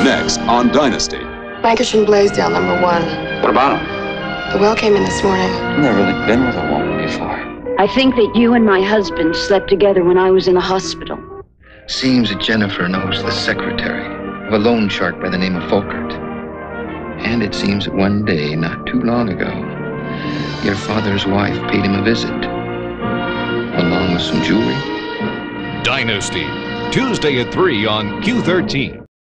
Next on Dynasty. Lancashire and Blaisdell, #1. What about him? The well came in this morning. I've never really been with a woman before. I think that you and my husband slept together when I was in the hospital. Seems that Jennifer knows the secretary of a loan shark by the name of Folkert. And it seems that one day, not too long ago, your father's wife paid him a visit, along with some jewelry. Dynasty, Tuesday at 3 on Q13.